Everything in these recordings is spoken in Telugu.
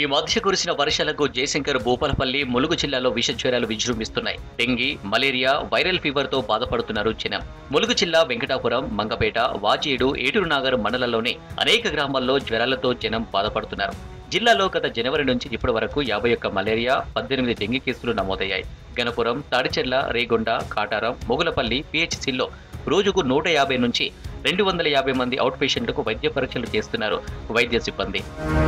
ఈ మధ్య కురిసిన వర్షాలకు జయశంకర్, భూపాలపల్లి, ములుగు జిల్లాలో విష జ్వరాలు విజృంభిస్తున్నాయి. డెంగీ, మలేరియా, వైరల్ ఫీవర్ తో బాధపడుతున్నారు జనం. ములుగు జిల్లా వెంకటాపురం, మంగపేట, వాజేడు, ఏటూరునాగర్ మండలాల్లోని అనేక గ్రామాల్లో జ్వరాలతో జనం బాధపడుతున్నారు. జిల్లాలో గత జనవరి నుంచి ఇప్పటి వరకు 51 మలేరియా, 18 డెంగీ కేసులు నమోదయ్యాయి. గణపురం, తాడిచెర్ల, రేగొండ, కాటారం, మొగులపల్లి పిహెచ్సిల్లో రోజుకు 150 నుంచి 250 మంది అవుట్ పేషెంట్లకు వైద్య పరీక్షలు చేస్తున్నారు వైద్య సిబ్బంది.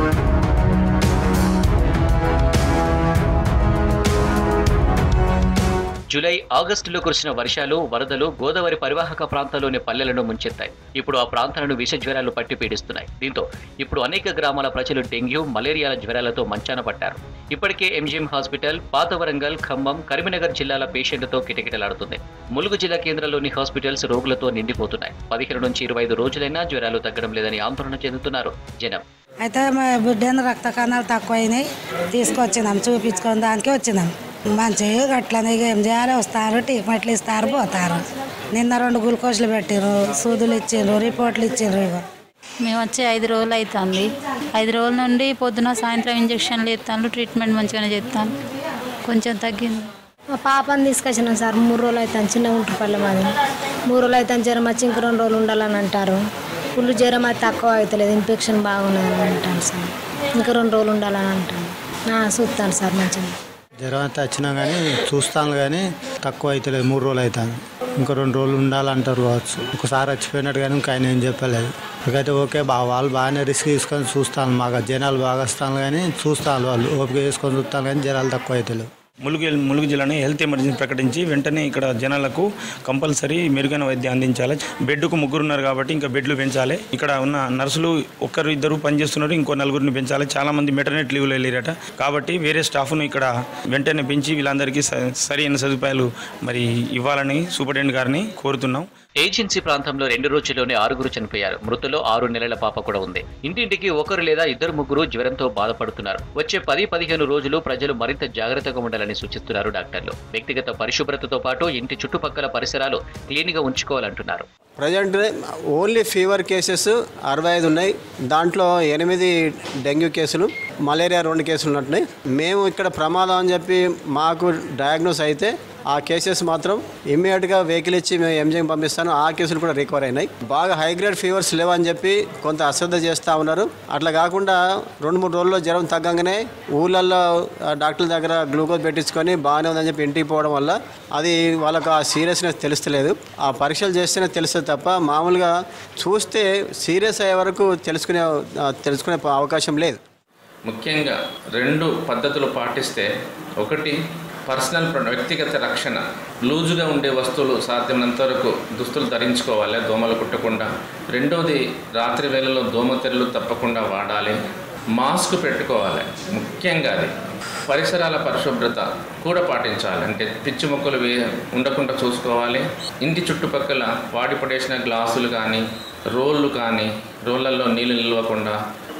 జూలై, ఆగస్టులో కురిసిన వర్షాలు, వరదలు గోదావరి పరివాహక ప్రాంతాల్లోని పల్లెలను ముంచెత్తాయి. ఇప్పుడు ఆ ప్రాంతాలను విష జ్వరాలు పట్టి పీడిస్తున్నాయి. దీంతో ఇప్పుడు అనేక గ్రామాల ప్రజలు డెంగ్యూ, మలేరియాల జ్వరాలతో మంచాన పట్టారు. ఇప్పటికే ఎంజీఎం హాస్పిటల్, పాత వరంగల్, ఖమ్మం, కరీంనగర్ జిల్లాల పేషెంట్లతో కిటకిటలాడుతుంది. ములుగు జిల్లా కేంద్రంలోని హాస్పిటల్స్ రోగులతో నిండిపోతున్నాయి. 15 నుంచి 25 రోజులైనా జ్వరాలు తగ్గడం లేదని ఆందోళన చెందుతున్నారు జనం. అయితే మా బిడ్డను రక్త కణాలు తక్కువైనాయి, తీసుకొచ్చినాం, చూపించుకొని దానికి వచ్చినాం. మంచిగా అట్లనే ఏం చేయాలి, వస్తారు, ట్రీట్మెంట్లు ఇస్తారు, పోతారు. నిన్న 2 గ్లూకోజ్లు పెట్టిర్రు, సూదులు ఇచ్చిండ్రు, రిపోర్ట్లు ఇచ్చిండ్రు. మేము వచ్చి 5 రోజులు అవుతుంది. 5 రోజుల నుండి పొద్దున సాయంత్రం ఇంజక్షన్లు ఇస్తాను, ట్రీట్మెంట్ మంచిగానే చేస్తాను, కొంచెం తగ్గింది. మా పాపని తీసుకొచ్చినాం సార్. 3 రోజులు అవుతాను, చిన్న ఉంటుపల్లి మాది. 3 రోజులు అవుతాను, జ్వరం వచ్చి ఇంక 2 రోజులు ఉండాలని అంటారు. ఫుల్ జ్వరం అది తక్కువ అవుతలేదు, ఇన్ఫెక్షన్ బాగున్నదని అంటాను సార్. ఇంకా 2 రోజులు ఉండాలని అంటాను. చూస్తాను సార్ మంచిగా. జ్వరం అయితే వచ్చినా కానీ చూస్తాను, కానీ తక్కువ అవుతలేదు. 3 రోజులు అవుతాను, ఇంకా 2 రోజులు ఉండాలంటారు కావచ్చు. ఒకసారి వచ్చిపోయినట్టు కానీ ఇంకా ఆయన ఏం చెప్పలేదు. ఇకైతే ఓకే, వాళ్ళు బాగానే రిస్క్ తీసుకొని చూస్తాను. మాకు జనాలు బాగా వస్తాను కానీ చూస్తాను, వాళ్ళు ఓపిక చేసుకొని చూస్తాను కానీ జ్వరాలు తక్కువ అవుతలేవు. ములుగు జిల్లాని హెల్త్ ఎమర్జెన్సీ ప్రకటించి వెంటనే ఇక్కడ జనాలకు కంపల్సరీ మెరుగైన వైద్యం అందించాలి. బెడ్కు 3 ఉన్నారు కాబట్టి ఇంకా బెడ్లు పెంచాలి. ఇక్కడ ఉన్న నర్సులు 1-2 పనిచేస్తున్నారు, ఇంకో 4 పెంచాలి. చాలా మంది మెటర్నిటీ లీవ్లో వెళ్ళారట. కాబట్టి వేరే స్టాఫ్ను ఇక్కడ వెంటనే పెంచి వీళ్ళందరికీ సరైన సదుపాయాలు మరి ఇవ్వాలని సూపరింటెండెంట్ గారిని కోరుతున్నాం. ఏజెన్సీ ప్రాంతంలో 2 రోజుల్లోనే 6 చనిపోయారు. మృతుల్లో 6 నెలల పాప కూడా ఉంది. ఇంటింటికి 1 లేదా 2-3 జ్వరంతో బాధపడుతున్నారు. వచ్చే 10-15 రోజులు ప్రజలు మరింత జాగ్రత్తగా ఉండాలని సూచిస్తున్నారు డాక్టర్లు. వ్యక్తిగత పరిశుభ్రతతో పాటు ఇంటి చుట్టుపక్కల పరిసరాలు క్లీన్గా ఉంచుకోవాలంటున్నారు. ప్రజెంట్ ఓన్లీ ఫీవర్ కేసెస్ 65 ఉన్నాయి. దాంట్లో 8 డెంగ్యూ కేసులు, మలేరియా 2 కేసులు ఉన్నట్టున్నాయి. మేము ఇక్కడ ప్రమాదం అని చెప్పి మాకు డయాగ్నోస్ అయితే ఆ కేసెస్ మాత్రం ఇమ్మీడియట్గా వెహికల్ ఇచ్చి మేము ఎంజిఎం పంపిస్తాను. ఆ కేసులు కూడా రికవర్ అయినాయి. బాగా హైగ్రేడ్ ఫీవర్స్ లేవని చెప్పి కొంత అశ్రద్ధ చేస్తూ ఉన్నారు. అట్లా కాకుండా 2-3 రోజుల్లో జ్వరం తగ్గంగానే ఊళ్ళల్లో డాక్టర్ల దగ్గర గ్లూకోజ్ పెట్టించుకొని బాగానే ఉందని చెప్పి ఇంటికి పోవడం వల్ల అది వాళ్ళకు ఆ సీరియస్నెస్ తెలుస్తలేదు. ఆ పరీక్షలు చేస్తేనే తెలుస్తుంది తప్ప మామూలుగా చూస్తే సీరియస్ అయ్యే వరకు తెలుసుకునే అవకాశం లేదు. ముఖ్యంగా 2 పద్ధతులు పాటిస్తే, ఒకటి పర్సనల్ వ్యక్తిగత రక్షణ, లూజుగా ఉండే వస్తువులు సాధ్యమైనంత వరకు దుస్తులు ధరించుకోవాలి, దోమలు కుట్టకుండా. రెండోది రాత్రి వేళలో దోమతెరలు తప్పకుండా వాడాలి, మాస్క్ పెట్టుకోవాలి. ముఖ్యంగా అది పరిసరాల పరిశుభ్రత కూడా పాటించాలి. అంటే పిచ్చి మొక్కలు ఉండకుండా చూసుకోవాలి. ఇంటి చుట్టుపక్కల వాడి పడేసిన గ్లాసులు కానీ, రోళ్ళు కానీ, రోళ్ళల్లో నీళ్ళు నిల్వకుండా,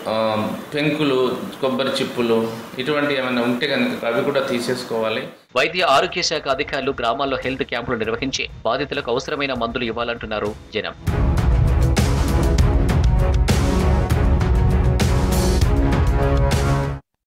పెంకులు, కొబ్బరి చిప్పులు ఇటువంటి ఏమైనా ఉంటే కనుక అవి కూడా తీసేసుకోవాలి. వైద్య ఆరోగ్య శాఖ అధికారులు గ్రామాల్లో హెల్త్ క్యాంపులు నిర్వహించి బాధితులకు అవసరమైన మందులు ఇవ్వాలంటున్నారు జనం.